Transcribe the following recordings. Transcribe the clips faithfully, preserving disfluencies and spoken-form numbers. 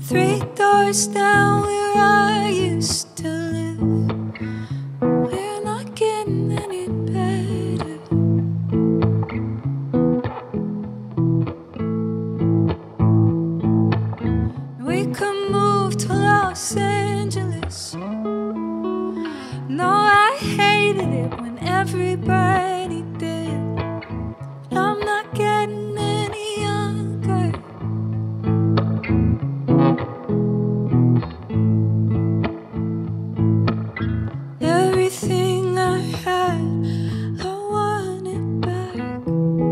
Three doors down where I used to live, we're not getting any better. We could move to Los Angeles. No, I hated it when everybody did. I'm not getting any younger. Everything I had, I want it back.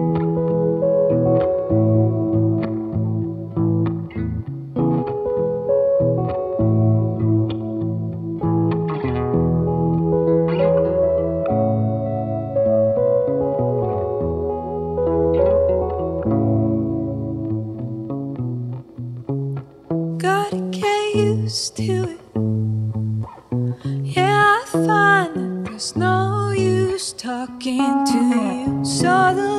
Gotta get used to it. Yeah, I find that there's no use talking to you. So the